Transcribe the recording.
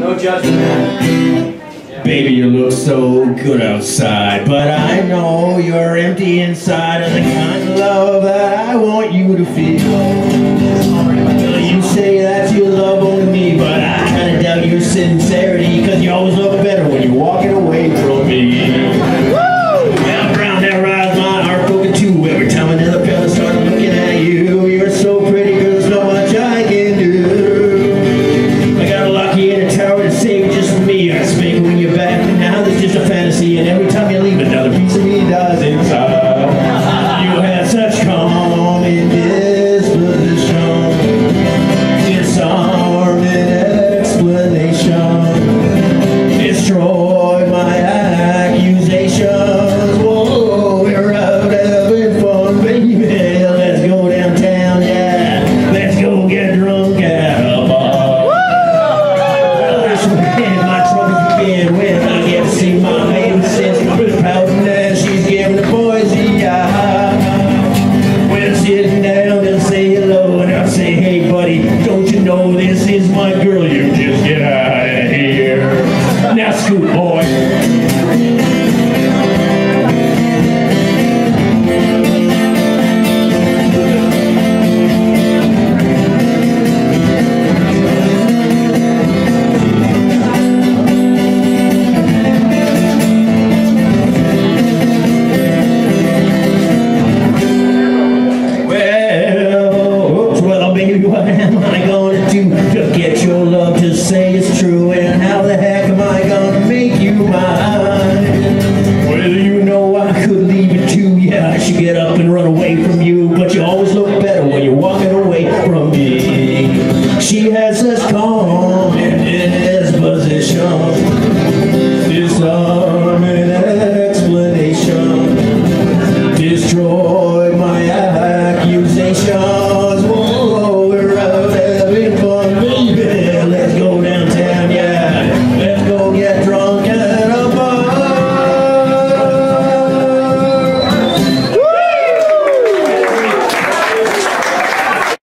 No judgment, man. Baby, you look so good outside, but I know you're empty inside of the kind of love that I want you to feel. You say that you love only me, but I kinda doubt your sincerity, cause you always look better when you're walking away from me. Well, brown hair rise my heart broken too. Every time another fella starts looking at you, you're so pretty, girl, there's not much I can do. I got a lucky in a tower to save it just for me. I speak when you're back, and now there's just a fantasy, and every time you leave, another piece of me dies inside. You had such calm in disposition, disarm and explanation, destroyed my accusations. Whoa, we're out having fun, baby. Let's go downtown, yeah. Let's go get drunk at a bar. That's when my troubles begin, when I get to see my baby since the pouting as she's giving the boys the eye. We're sitting down and say hello, and I'll say, hey buddy, don't you know this is my girl? You just get out of here. Now scoot, boy. Well, baby, what am I gonna do to get your love to say it's true? And how the heck am I gonna make you mine? Well, you know I could leave it too. Yeah, I should get up and run away from you, but you always look better when you're walking away from me. She has such calm and disposition, disarm and explanation, destroy